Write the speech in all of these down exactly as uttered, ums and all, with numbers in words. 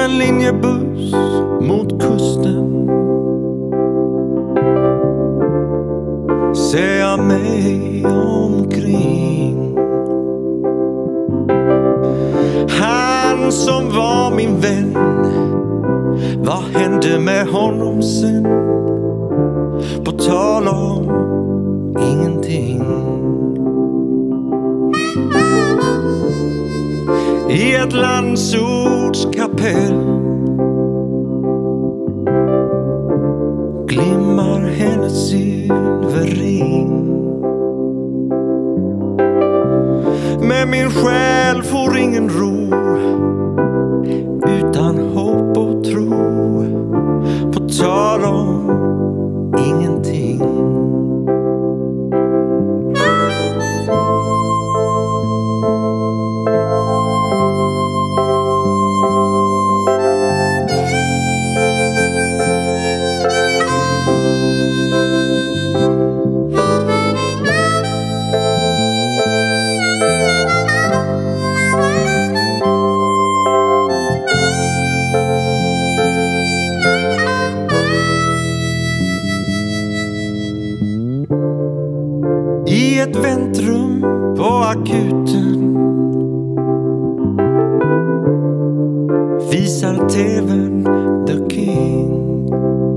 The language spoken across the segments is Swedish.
en linjebuss mot kusten ser jag mig omkring. Han som var min vän, vad hände med honom sen? På tal om ingenting. I ett landsortskapell glimmar hennes silverring. Men min själ får ingen ro utan hopp och tro. På tal om ingenting. I ett väntrum på akuten visar tvn The King.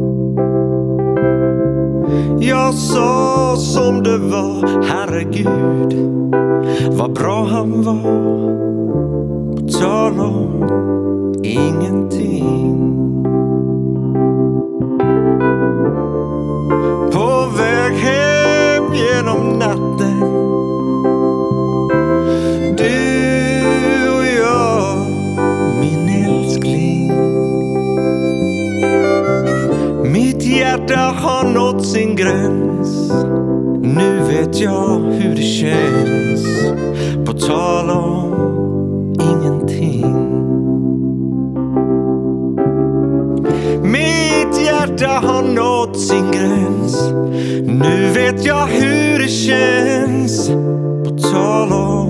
Jag sa som det var, herregud vad bra han var. På tal om ingenting. På väg hem genom natten, du och jag, min älskling. Mitt hjärta har nått sin gräns. Nu vet jag hur det känns. På tal om ingenting. Mitt hjärta har nått sin gräns. Nu vet jag hur det känns. På tal om